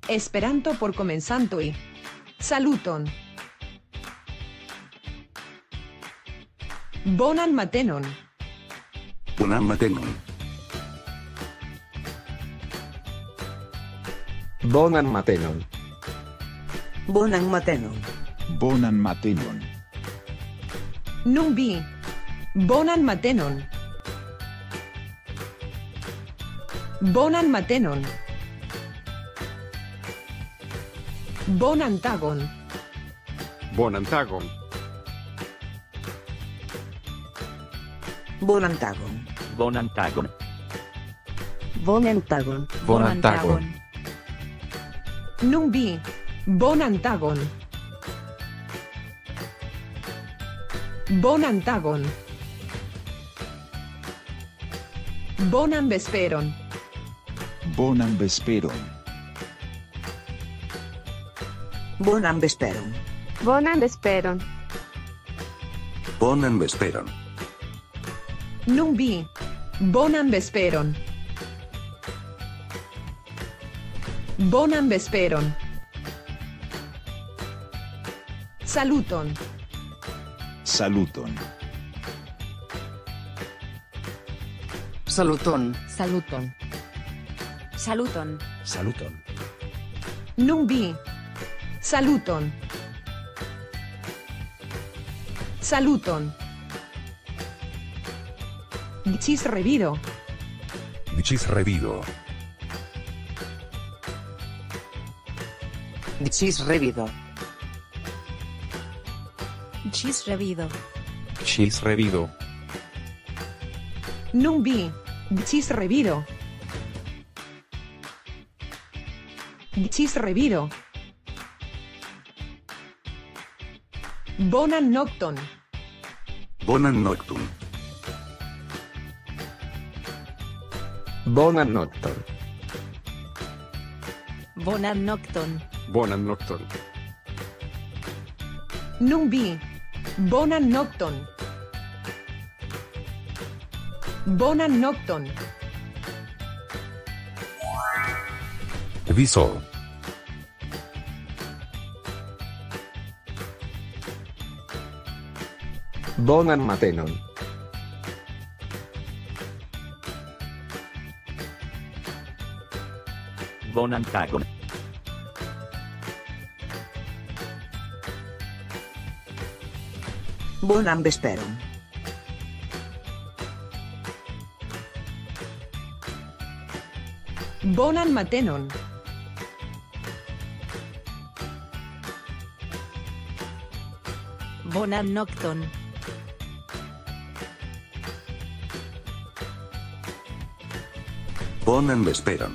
Esperanto por komencantoj. Saluton. Bonan matenon. Bonan matenon. Bonan matenon. Bonan matenon. Bonan matenon. Nun vi. Bonan matenon. Bonan matenon. Bonan tagon. Bonan tagon. Bonan tagon. Bonan tagon. Bonan tagon. Bonan tagon. Nun vi. Bonan tagon. Bonan tagon. Bonan vesperon. Bonan vesperon. Bonan vesperon. Bonan vesperon. Bonan vesperon. Nun vi. Bonan vesperon. Bonan vesperon. Saluton. Saluton. Saluton. Saluton. Saluton. Saluton. Nun vi. Saluton. Saluton. Ĝis revido. Ĝis revido. Ĝis revido. Ĝis revido. Ĝis revido. Nun vi. Ĝis revido. Ĝis revido. Bonan nokton. Bonan nokton. Bonan nokton. Bonan nokton. Bonan nokton. Nun vi. Bonan nokton. Bonan nokton. Viso. Bonan matenon. Bonan tagon. Bonan vesperon. Bonan matenon. Bonan nokton. Bonan vesperon.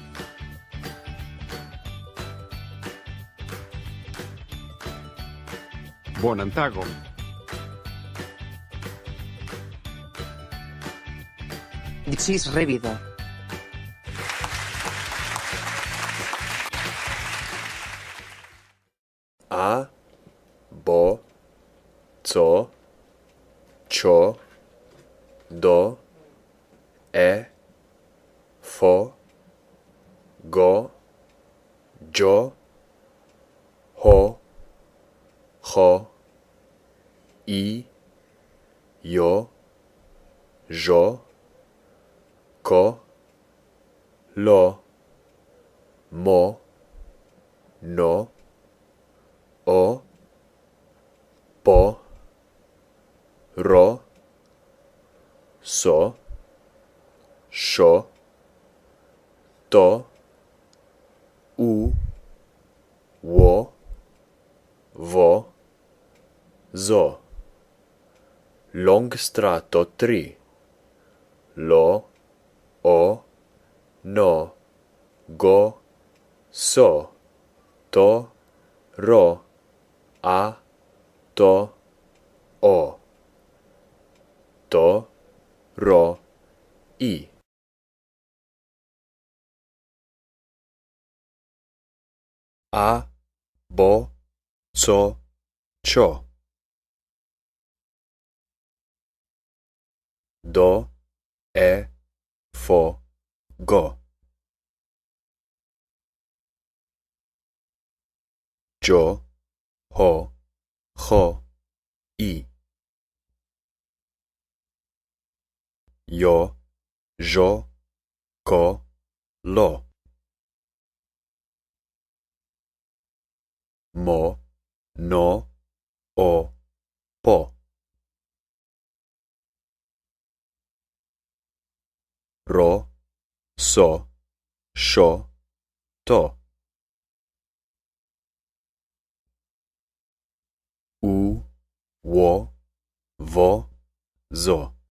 Bonan tagon. Ĝis revido. A, bo, co, čo, do, fo, go, jo, ho, cho, jo, žo, ko, lo, mo, no, o, po, ro, so, šo, to, wo, vo, zo. Long strato 3. Lo, o, no, go, so, to, ro, a, to, o. To, ro, i. A, bo, co, čo. Do, fo, go. jo, ho, jo, i. Jo, žo, ko, lo. Mo, no, o, po. Ro, so, šo, to. U, wo, vo, zo.